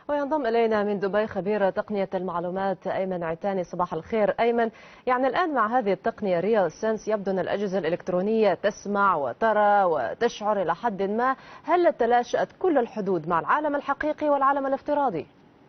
وينضم إلينا من دبي خبير تقنية المعلومات أيمن عتاني. صباح الخير أيمن. يعني الآن مع هذه التقنية ريال سنس يبدو أن الأجهزة الإلكترونية تسمع وترى وتشعر إلى حد ما. هل تلاشت كل الحدود مع العالم الحقيقي والعالم الافتراضي؟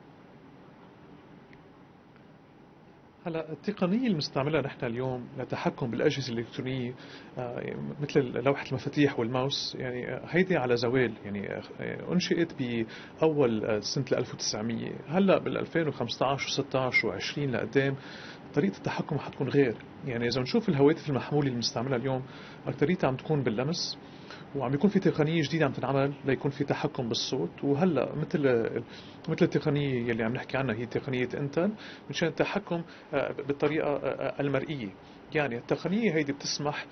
هلا التقنية المستعملة نحن اليوم للتحكم بالأجهزة الإلكترونية مثل لوحة المفاتيح والماوس، يعني هيدي على زوال. يعني أنشئت بأول سنة 1900. هلا بال 2015 و16 و20 لقدام طريقة التحكم حتكون غير. يعني إذا نشوف الهواتف المحمولة المستعملة اليوم أكثريتها عم تكون باللمس، وعم يكون في تقنية جديدة عم تنعمل ليكون في تحكم بالصوت. وهلا مثل التقنية اللي عم نحكي عنها هي تقنية انتل مشان التحكم بالطريقة المرئية. يعني التقنية هيدي بتسمح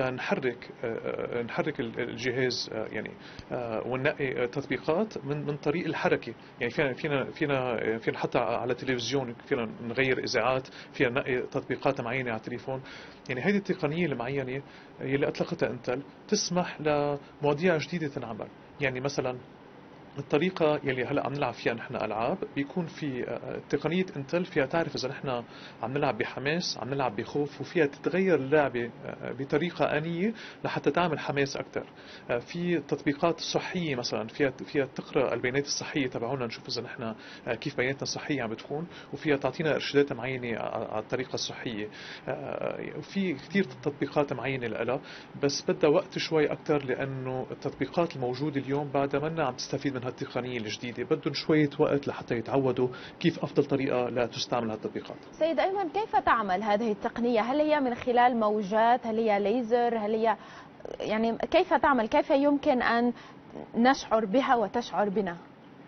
نحرك الجهاز، يعني وننقي تطبيقات من طريق الحركة. يعني فينا حتى على التلفزيون فينا نغير إذاعات، فينا ننقي تطبيقات معينة على التليفون. يعني هيدي التقنية المعينة اللي أطلقتها انتل تسمح لمواضيع جديدة تنعمل. يعني مثلا الطريقة يلي هلا عم نلعب فيها نحن ألعاب بيكون في تقنية انتل فيها تعرف إذا نحن عم نلعب بحماس عم نلعب بخوف، وفيها تتغير اللعبة بطريقة آنية لحتى تعمل حماس أكثر. في تطبيقات صحية مثلا فيها تقرأ البيانات الصحية تبعونا نشوف إذا نحن كيف بياناتنا الصحية عم بتكون، وفيها تعطينا إرشادات معينة على الطريقة الصحية. في كثير تطبيقات معينة لها، بس بدها وقت شوي أكثر لأنه التطبيقات الموجودة اليوم بعدها منا عم تستفيد من هالتقنية الجديدة. بدهم شوية وقت لحتى يتعودوا كيف أفضل طريقة لا تستعمل هالتطبيقات. سيد أيمن، كيف تعمل هذه التقنية؟ هل هي من خلال موجات؟ هل هي ليزر؟ هل هي يعني كيف تعمل؟ كيف يمكن أن نشعر بها وتشعر بنا؟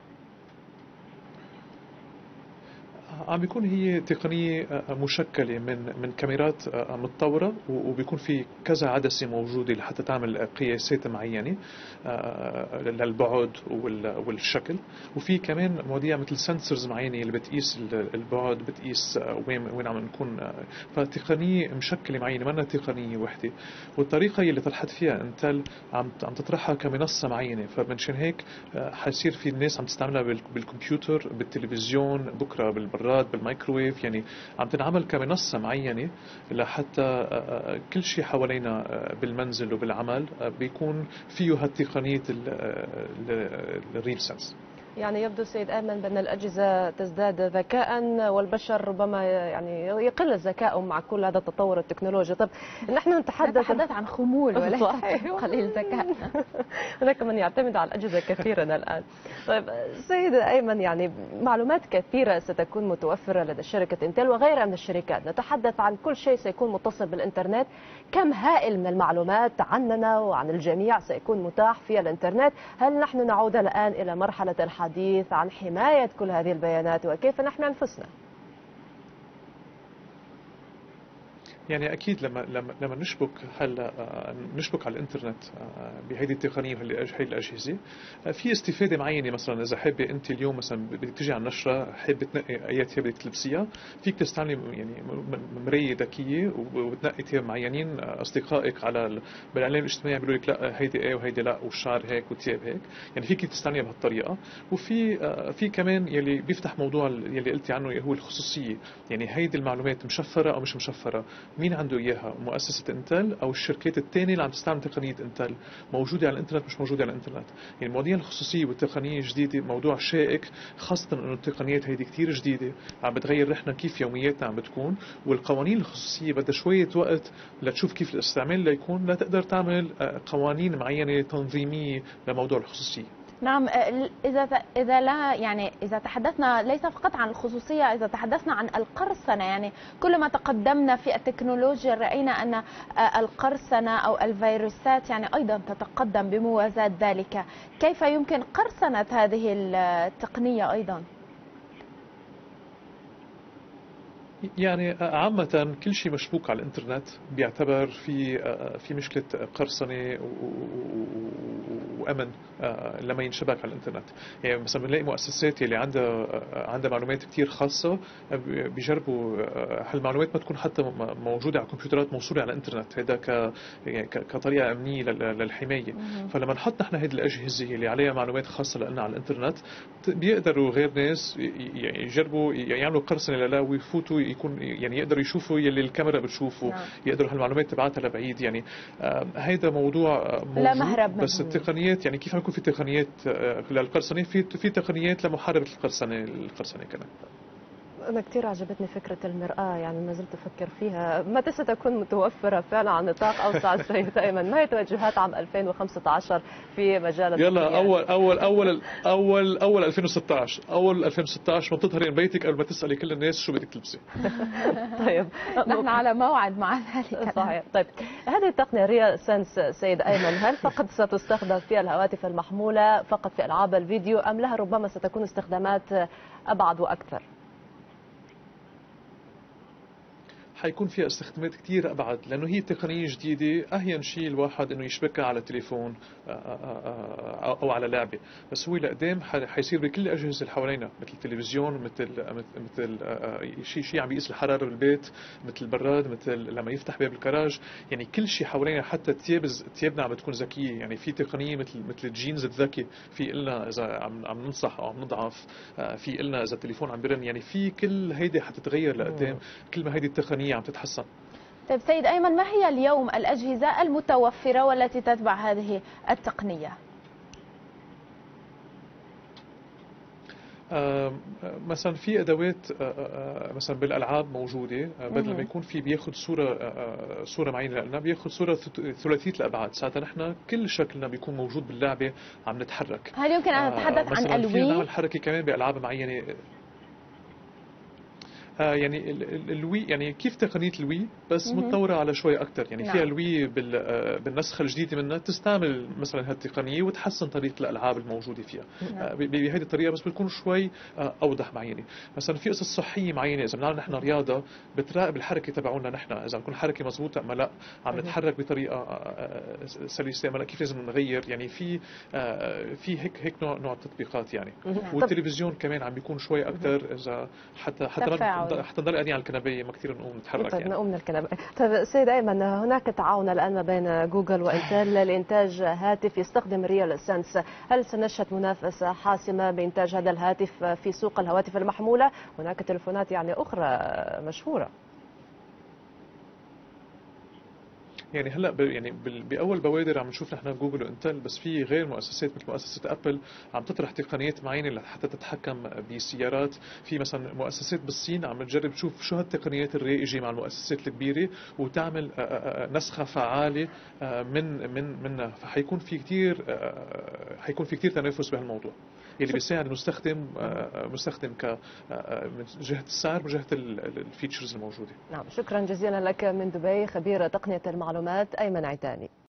عم بيكون هي تقنية مشكلة من كاميرات متطورة، وبيكون في كذا عدسة موجودة لحتى تعمل قياسات معينة للبعد والشكل. وفي كمان مواضيع مثل سنسورز معينة اللي بتقيس البعد، بتقيس وين عم نكون. فتقنية مشكلة معينة، ما تقنية وحدة. والطريقة اللي طرحت فيها انتل عم تطرحها كمنصة معينة، فمنشان هيك حيصير في الناس عم تستعملها بالكمبيوتر، بالتلفزيون، بكرة بالبراد، بالمايكروويف. يعني عم تنعمل كمنصة معينة لحتى كل شيء حوالينا بالمنزل وبالعمل بيكون فيه هالتقنية الريل سنس. يعني يبدو سيد أيمن بأن الأجهزة تزداد ذكاء والبشر ربما يعني يقل ذكائهم مع كل هذا التطور التكنولوجي. طب نحن نتحدث عن خمول وليس قليل ذكاء. هناك من يعتمد على الأجهزة كثيرا الآن. طيب سيد أيمن، يعني معلومات كثيرة ستكون متوفرة لدى شركة انتل وغيرها من الشركات. نتحدث عن كل شيء سيكون متصل بالإنترنت. كم هائل من المعلومات عننا وعن الجميع سيكون متاح في الإنترنت. هل نحن نعود الآن إلى مرحلة الحديث عن حماية كل هذه البيانات وكيف نحمي أنفسنا؟ يعني اكيد لما نشبك على الانترنت بهيدي التقنيه وهي الاجهزه، في استفاده معينه. مثلا اذا حابه انت اليوم مثلا بدك تيجي على النشره، حابه تنقي اي ثياب بدك تلبسيها، فيك تستعملي يعني مرايه ذكيه وبتنقي ثياب معينين. اصدقائك على بالاعلام الاجتماعي بيقولوا لك لا هيدي ايه وهيدي لا، والشعر هيك والثياب هيك. يعني فيك تستعمليها بهالطريقه. وفي كمان يلي بيفتح موضوع يلي قلتي عنه هو الخصوصيه. يعني هيدي المعلومات مشفره او مش مشفره، مين عنده اياها؟ مؤسسه انتل او الشركات الثانيه اللي عم تستعمل تقنيه انتل؟ موجوده على الانترنت مش موجوده على الانترنت؟ يعني مواضيع الخصوصيه والتقنيه الجديده موضوع شائك، خاصه انه التقنيات هيدي كثير جديده عم بتغير نحن كيف يومياتنا عم بتكون. والقوانين الخصوصيه بدها شويه وقت لتشوف كيف الاستعمال ليكون لتقدر تعمل قوانين معينه تنظيميه لموضوع الخصوصيه. نعم. إذا لا يعني إذا تحدثنا ليس فقط عن الخصوصية، إذا تحدثنا عن القرصنة، يعني كلما تقدمنا في التكنولوجيا رأينا أن القرصنة أو الفيروسات يعني أيضا تتقدم بموازاة ذلك. كيف يمكن قرصنة هذه التقنية أيضا؟ يعني عامة كل شيء مشبوك على الانترنت بيعتبر في مشكلة قرصنة وأمن لما ينشبك على الانترنت. يعني مثلا بنلاقي مؤسسات اللي عندها معلومات كتير خاصة بيجربوا هالمعلومات ما تكون حتى موجودة على كمبيوترات موصولة على الانترنت، هذا يعني كطريقة أمنية للحماية. فلما نحط نحن هذه الأجهزة اللي عليها معلومات خاصة لنا على الانترنت بيقدروا غير ناس يجربوا يعملوا قرصنة لها ويفوتوا يكون يعني يقدروا يشوفوا يلي الكاميرا بتشوفه. نعم. يقدروا هالمعلومات تبعتها لبعيد. يعني هيدا موضوع موجود لا مهرب بس التقنيات يعني كيف يكون في تقنيات للقرصنة، في تقنيات لمحاربة القرصنة كمان. أنا كثير عجبتني فكرة المرآة، يعني ما زلت أفكر فيها، متى ستكون متوفرة فعلا على نطاق أوسع السيد أيمن؟ ما هي توجهات عام 2015 في مجال يلا أول 2016 ما بتظهري من بيتك قبل ما تسألي كل الناس شو بدك تلبسي. طيب نحن على موعد مع ذلك. صحيح. طيب هذه التقنية ريال سنس سيد أيمن، هل فقط ستستخدم في الهواتف المحمولة فقط في ألعاب الفيديو أم لها ربما ستكون استخدامات أبعد وأكثر؟ حيكون فيها استخدامات كتير أبعد، لأنه هي تقنية جديدة. أهين شيء الواحد إنه يشبكها على تليفون أو على لعبة، بس هو لقدام حيصير بكل الأجهزة اللي حوالينا، مثل التلفزيون، مثل شيء عم بيقيس الحرارة بالبيت، مثل البراد، مثل لما يفتح باب الكراج. يعني كل شيء حوالينا، حتى ثيابنا عم بتكون ذكية. يعني في تقنية مثل الجينز الذكي، في إلنا إذا عم ننصح أو عم نضعف، في إلنا إذا التليفون عم بيرن. يعني في كل هيدي حتتغير لقدام كل ما هيدي التقنية عم تتحسن. طيب سيد أيمن، ما هي اليوم الأجهزة المتوفرة والتي تتبع هذه التقنية؟ مثلا في ادوات مثلا بالالعاب موجوده، بدل ما يكون في بياخذ صوره معينه لنا، بياخذ صوره ثلاثيه الابعاد. ساعتها نحن كل شكلنا بيكون موجود باللعبه عم نتحرك. هل يمكن ان نتحدث عن الوي؟ فينا نعمل حركه كمان بالعاب معينه. يعني الوي يعني كيف تقنية الوي بس متطورة على شوي أكتر. يعني فيها الوي بالنسخة الجديدة منها تستعمل مثلا هالتقنية وتحسن طريقة الألعاب الموجودة فيها بهذه الطريقة، بس بتكون شوي أوضح معينة. مثلا في قصص صحية معينة، إذا بنعمل نحن رياضة بتراقب الحركة تبعونا نحن، إذا بنكون حركة مضبوطة أما لا، عم نتحرك بطريقة سلسة أما لا، كيف لازم نغير. يعني في هيك نوع التطبيقات يعني. والتلفزيون كمان عم بيكون شوي أكتر، إذا حتى نضل قاعدين على الكنبه ما كثير نقوم نتحرك. طيب يعني نقوم من الكنبه. طيب سيد ايمن، هناك تعاون الان ما بين جوجل وانتل لانتاج هاتف يستخدم ريال سنس، هل سنشهد منافسه حاسمه بانتاج هذا الهاتف في سوق الهواتف المحموله؟ هناك تلفونات يعني اخرى مشهوره. يعني هلا يعني باول بوادر عم نشوف نحن جوجل وانتل، بس في غير مؤسسات مثل مؤسسه ابل عم تطرح تقنيات معينه لحتى تتحكم بالسيارات. في مثلا مؤسسات بالصين عم تجرب تشوف شو هالتقنيات الرائجه مع المؤسسات الكبيره وتعمل نسخه فعاله منها. فحيكون في كثير تنافس بهالموضوع اللي بيساعد المستخدم من جهه السعر وجهه الفيتشرز الموجوده. نعم، شكرا جزيلا لك من دبي خبير تقنيه المعلومات أيمن عتاني.